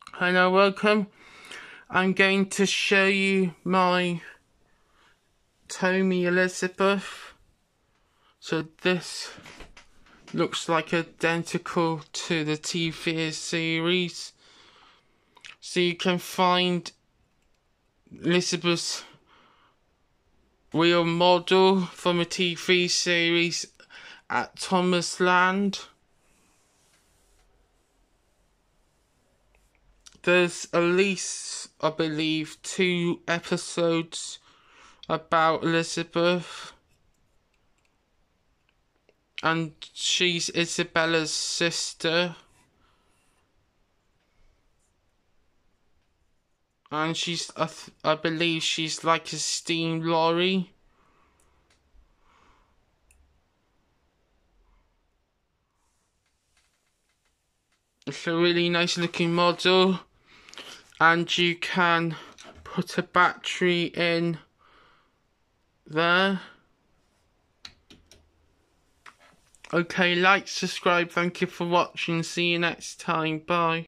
Hello, welcome. I'm going to show you my Tomy Elizabeth. So this looks like identical to the TV series. So you can find Elizabeth's real model from a TV series at Thomas Land. There's at least, I believe, 2 episodes about Elizabeth. And she's Isabella's sister. And she's, I believe she's like a steam lorry. It's a really nice looking model. And you can put a battery in there. Okay, like, subscribe, thank you for watching, see you next time, bye.